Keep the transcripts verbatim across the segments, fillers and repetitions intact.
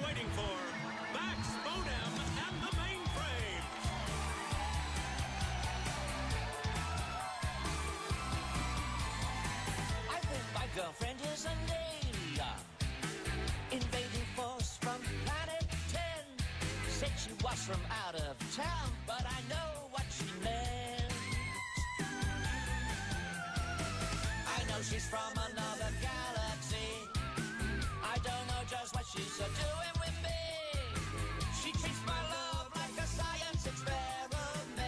waiting for. Max, Modem, and the mainframe. I think my girlfriend is a lady. Invading force from planet ten. Said she was from out of town, but I know what she meant. I know she's from another galaxy. I don't know just what she's uh, doing with me. She treats my love like a science experiment.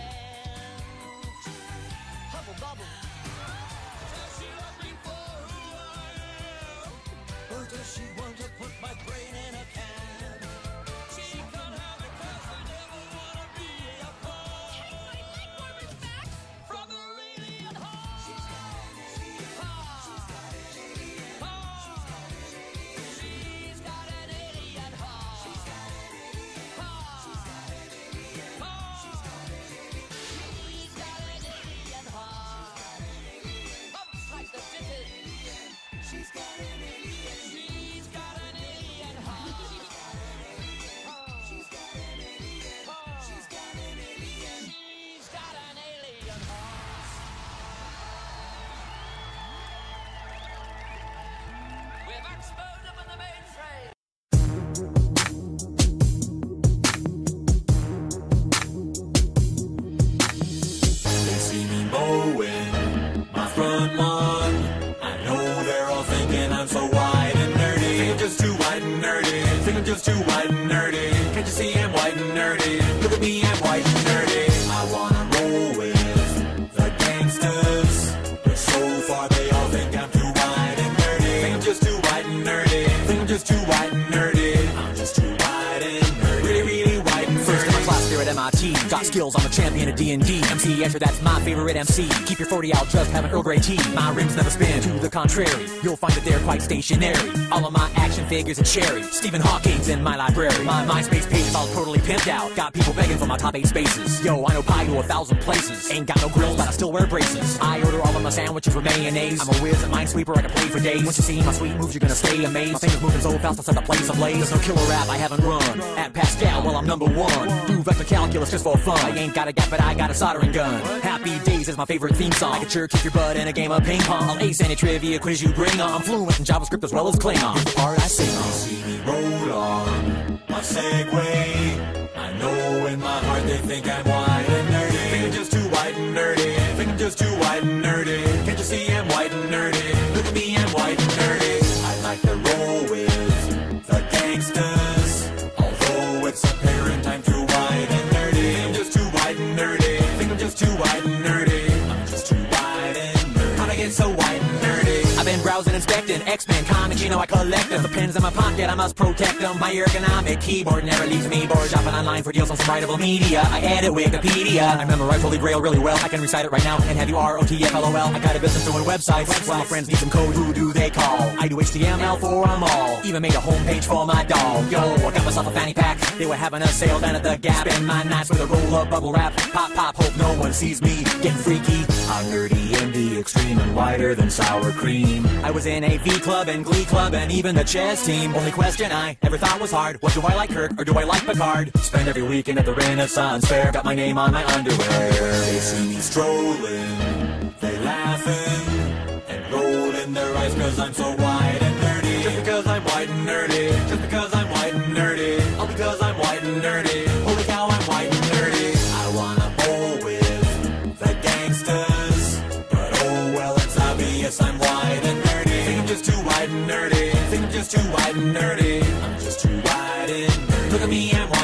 Hubble bubble. Does she love me for who I am? Or does she want to put my brain in a can? She can't have it 'cause I never wanna be apart. I like Mormon facts from the alien heart. She's got an alien heart. She's got an alien heart. She's got an alien. She's got an alien heart. She's got an alien heart. She's got an alien heart. She's got an alien. She's got an alien heart. Pumps like the fitted. She's got an alien. She's got an alien heart. She's got an alien heart. She's got an alien. She's got an alien heart. With Max Modem and the mainframe. They see me mowing my front lawn. I know they're all thinking I'm so white and nerdy. Think I'm just too white and nerdy. Think I'm just too white and nerdy. Can't you see I'm white and nerdy? Look at me, I'm white and nerdy. I wanna roll with the gangsters, but so far they all think I'm too white and nerdy. Think I'm just too white and nerdy. Think I'm just too white and nerdy. I'm just too white and nerdy. Really, really white and nerdy. First in my class here at M I T. Got skills, I'm a champion of D and D. M C Escher, that's my favorite M C. Keep your forty out, just have an Earl Grey tea. My rims never spin, to the contrary. You'll find that they're quite stationary. All of my action figures are cherry. Stephen Hawking's in my library. My MySpace page is all totally pimped out. Got people begging for my top eight spaces. Yo, I know pie to a thousand places. Ain't got no grills, but I still wear braces. I order all of my sandwiches with mayonnaise. I'm a whiz at Minesweeper, I can play for days. Once you see my sweet moves, you're gonna stay amazed. My fingers moving so fast, I'll set the place ablaze. There's no killer rap I haven't run. At Pascal, well, I'm number one. Do vector calculus just for fun. I ain't got a gap, but I got a soldering gun. Happy Days is my favorite theme song. I can sure kick your butt in a game of ping pong. I'll ace any trivia quiz you bring on. I'm fluent in JavaScript as well as Klingon. Here's the part I sing on. See me roll on my Segway. I know in my heart they think I'm white and nerdy. Think I'm just too white and nerdy. Think I'm just too white and nerdy. Can't you see I'm white and nerdy? Look at me, I'm white and nerdy. I like to roll with the gangsters, although it's apparent I'm too white and nerdy. Think I'm just too white and nerdy. Think I'm just too white and nerdy. I'm just too white and nerdy. How'd I get so white and nerdy? I've been browsing, inspecting X-Men comics, you know I collect them. The pens in my pocket, I must protect them. My ergonomic keyboard never leaves me bored. Shopping online for deals on some writable media. I edit Wikipedia. I memorize Holy Grail really well. I can recite it right now and have you R O T F L O L. I got a business doing websites. While my friends need some code, who do they call? I do H T M L for them all. Even made a homepage for my dog. Yo, I got myself a fanny pack. They were having a sale down at the Gap. Spend my nights with a roll-up bubble wrap. Pop, pop, hope no one sees me getting freaky. I'm nerdy in the extreme and whiter than sour cream. I was in a V club and Glee club and even the chess team. Only question I ever thought was hard: what do I like, Kirk, or do I like Picard? Spend every weekend at the Renaissance Fair. Got my name on my underwear. They see me strolling, they laughing and rolling their eyes 'cause I'm so white and nerdy. Just because I'm white and nerdy. Just because I'm white and nerdy. All because I'm white and nerdy. Holy cow, I'm white and nerdy. I wanna bowl with the gangsters, but oh well, it's obvious I'm white and nerdy. Think I'm just too white and nerdy. Think I'm just too white and nerdy. I'm just too white and nerdy. Look at me, I'm white.